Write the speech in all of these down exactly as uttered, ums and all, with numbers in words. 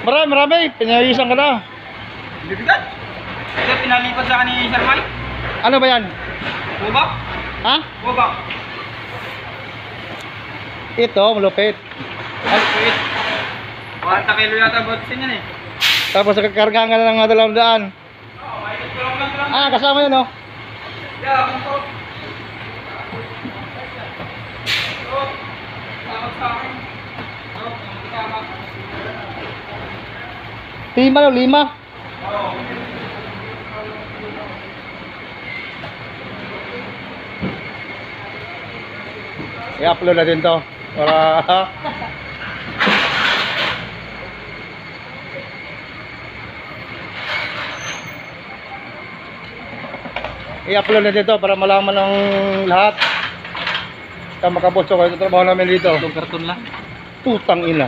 Marami, marami. Pinalisan ka na. Bibigat. Kasi pinalipat sa akin ni Sir Mike. Ano ba yan? Bubak. Ha? Bubak. Ito, malupit. Ay, wait. forty kilo yata botsin yan eh. Tapos kakargahan ka na ng mga dalawang daan. Oo, may ito lang lang lang. Ah, kasama yun, oh. Yeah, kung to. Oh, takot sa akin. Oh, kasama. Lima, no? Lima. Oo. I-upload natin to. Para... I-upload natin to para malaman ng lahat. Ito makabotso kayo. Ito trabaho namin dito. Itong karton lang. Putang ina.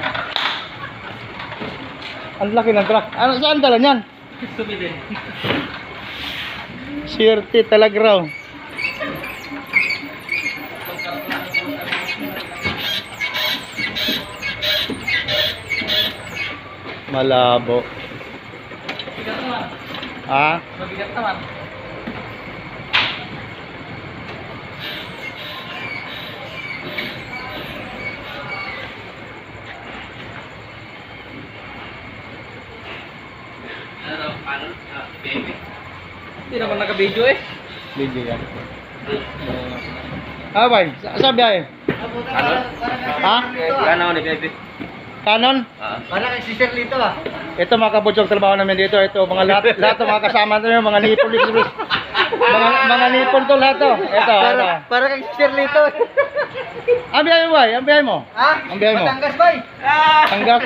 Ang laki ng truck. Ano, saan dala niyan? Sumilin. Sirti talaga raw. Malabo. Mabigat naman. Ha? Mabigat naman. Ano, ano, ah, baby. Hindi naman naka-video eh. Video yan. Ah, bay. Sa sabi ay. Ano? Ha? Ano ni baby? Canon? Ah. Wala kay sister dito ah. Ito mga kabutsog trabaho namin dito. Ito mga lahat, lahat ng mga kasama namin, mga nipon dito. Mga mga nipon to lahat to. Ito, ito. Para kay sister dito. Ang biyahe mo, bay. Ang biyahe mo. Ha? Ang biyahe mo. Batangas bay. Ah. Tanggap.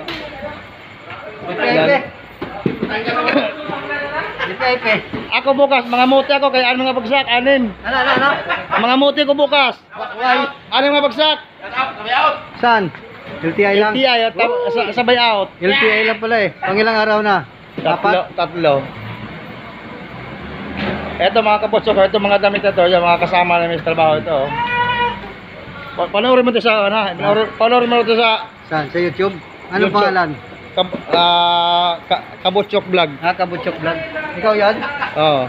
Pepe. Di Pepe. Ako bukas, mga muti ako kay ano nga bagsak, anim. Ano ano ano? Mga muti ko bukas. Why? Anim nga bagsak. Saan? L T I lang. L T I, at tab- sa- sabay out. L T I lang pala eh. Pang ilang araw na? Tatlo, tatlo. Ito mga kabutsog, ito mga damit na to, yung mga kasama namin sa trabaho ito. oh. Pa- Panoorin mo ito sa, ano, panoorin, panoorin mo ito sa Saan? Sa YouTube? Anong YouTube. pangalan? kab, ah, ka, Kabutsog Vlog. Ha? Kabutsok Vlog. Ikaw yan? Oo.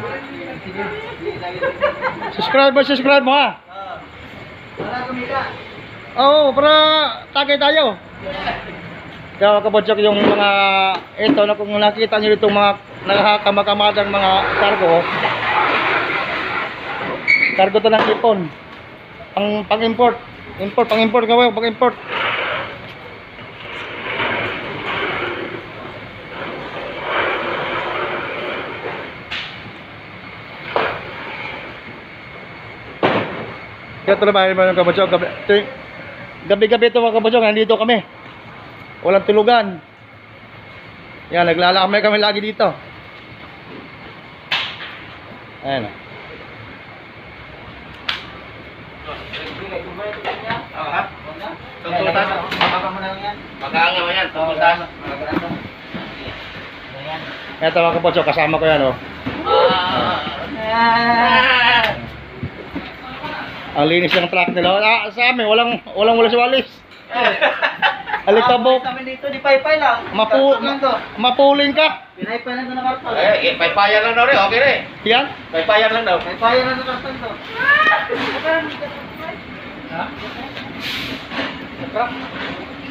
Subscribe mo, subscribe mo ha. Wala kumita. Oo, para tagay tayo. Kaya mga kabutsog, yung mga ito na kung nakita nyo itong mga nakakamamadang mga cargo. Cargo to ng ipon. Pang pang import. Import, pang import gawin, pang import. Kaya trabahin mo ng kabutsog. Gabi- ito- Gabi-gabi ito mga kabutsog, nandito kami. Walang tulugan. Yan, naglalakmay kami lagi dito. Ayan o. Ha? Tungkultan. Baka mo na lang yan. Mag-aanga mo yan. Tungkultan. Ito mga kabutsog, kasama ko yan o. Ang linis ng truck nila. Ah, sa amin, walang walang walis-walis. Alikabok. Kami dito, di paypay lang. Mapu Karton lang to. mapuling ka. Pinaypay lang to na karton. Eh, paypayan lang daw rin, okay rin. Yan. Paypayan lang daw. Paypay lang to karton to. Ha?